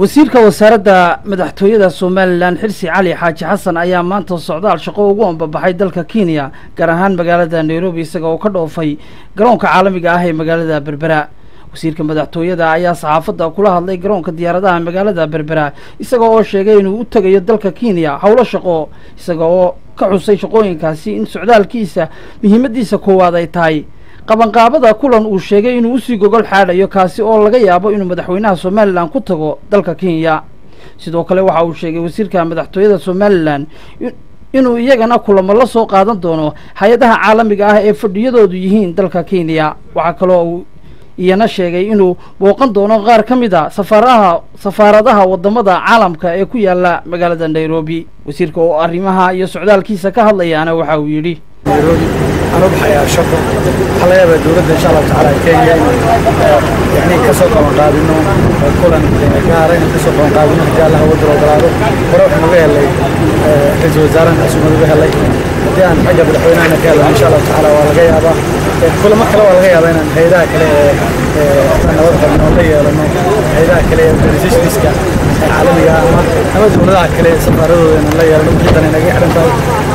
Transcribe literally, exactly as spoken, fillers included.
wasiirka wasaaradda madaxtooyada Somaliland Xirsi Cali Xaaji Xasan ayaa maanta socdaal shaqo ugu ambabaxay dalka Kenya gaar ahaan magaalada Nairobi isaga oo ka dhoofay garoonka caalamiga ah ee magaalada Berbera. wasiirka madaxtooyada ayaa saxaafadda kula hadlay garoonka diyaaradaha magaalada Berbera isaga oo sheegay inuu u tagayo dalka Kenya hawlo shaqo isaga oo ka xusay shaqooyinkaasi in socdaalkiisa muhiimadiisa koowaad ay tahay qabanqaabada kulan uu sheegay inuu usii gogol xaadhayo kaasi oo laga yaabo inuu madaxweynaha Somaliland ku tago dalka Kenya. sidoo kale waxa uu sheegay wasiirka madaxtooyada Somaliland inuu iyagana kulamo la soo qaadan doono hay'adaha caalamiga ah ee fadhiyadoodu yihiin dalka Kenya. waxa kale oo iyana sheegay inuu booqan doono qaar ka mid ah safaaradaha safaaradaha wadamada caalamka ee ku yaala magaalada Nairobi. wasiirka oo arrimaha iyo socdaalkiisa ka hadlayana waxa uu yiri أنا بحياة شكر حلا يبى دولة إن شاء الله تعالى كينيا يعني كسوق مقابلنا كل أن كارين كسوق مقابلنا جالها ودرو درارو وروح نبيه اللي حزب وزارة نسوم نبيه اللي ديان حاجة بالحوينا أنا كلا إن شاء الله تعالى ولا جاي هذا كل ما كلا ولا جاي هذا أنا هيدا كلا أنا وضع من وليه لأنه هيدا كلا بريزيش ديسكا عالمي أنا أنا بدو نضع كلا سفارو أنا لا يرلو جدا أنا جاي حرام